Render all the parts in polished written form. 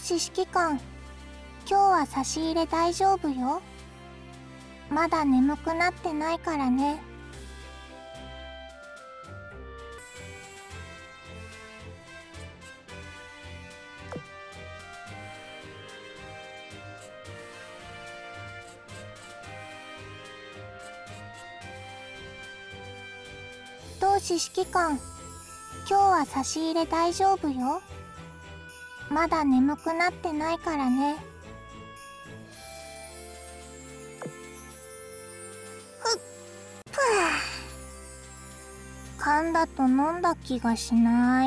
司指揮官、今日は差し入れ大丈夫よ。まだ眠くなってないからね。同志指揮官、今日は差し入れ大丈夫よ。まだ眠くなってないからね。ふっ、ぷぅ。噛んだと飲んだ気がしない。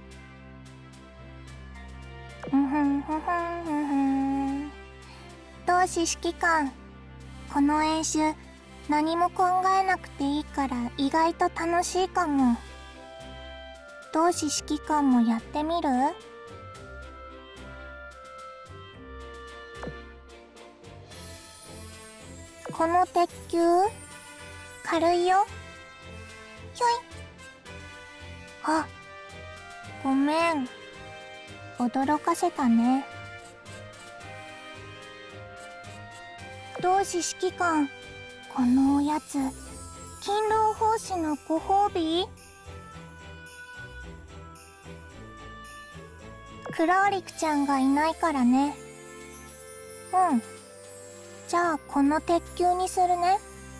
ふんふんふんふんふんふん。同志指揮官、この演習何も考えなくていいから意外と楽しいかも。同志指揮官もやってみる？この鉄球軽いよ。ひょい。あ、ごめん。驚かせたね。同志指揮官、このおやつ勤労奉仕のご褒美？クラーリクちゃんがいないからね。うん。じゃあこの鉄球にするね。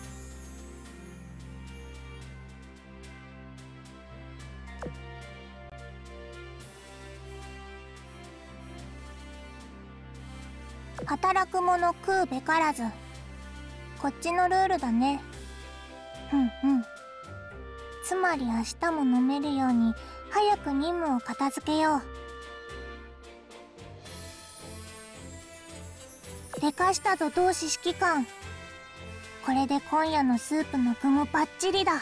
働く者食うべからず。こっちのルールだね。うんうん。つまり明日も飲めるように早く任務を片付けよう。でかしたぞ同志指揮官。これで今夜のスープの具もバッチリだ。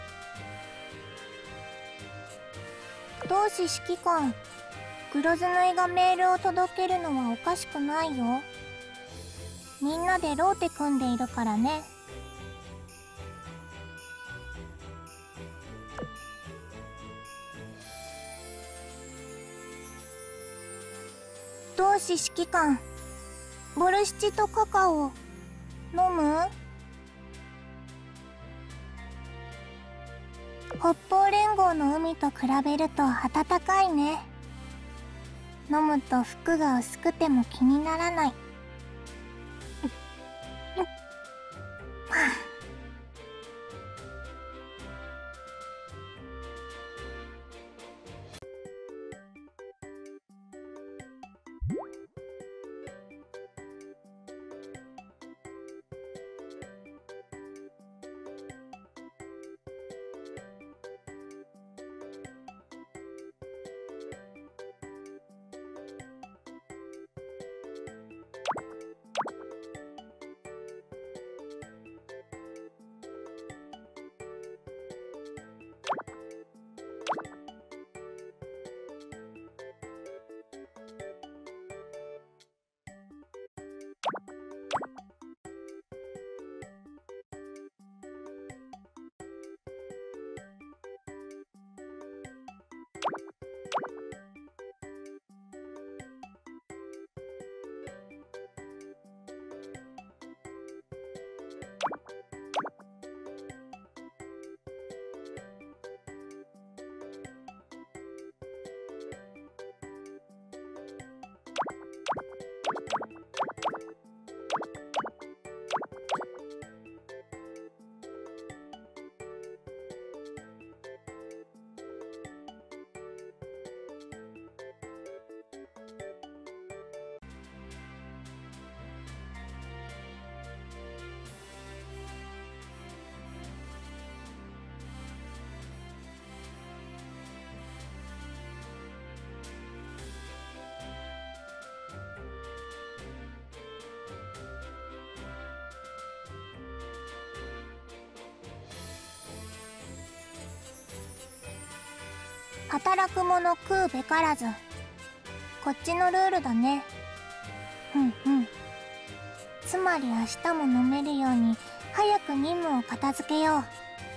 同志指揮官、黒ずぬいがメールを届けるのはおかしくないよ。みんなでローテ組んでいるからね。同志指揮官、ボルシチとカカオ飲む？北方連合の海と比べると暖かいね。飲むと服が薄くても気にならない。働く者食うべからず。こっちのルールだね。うんうん。つまり明日も飲めるように早く任務を片付けよう。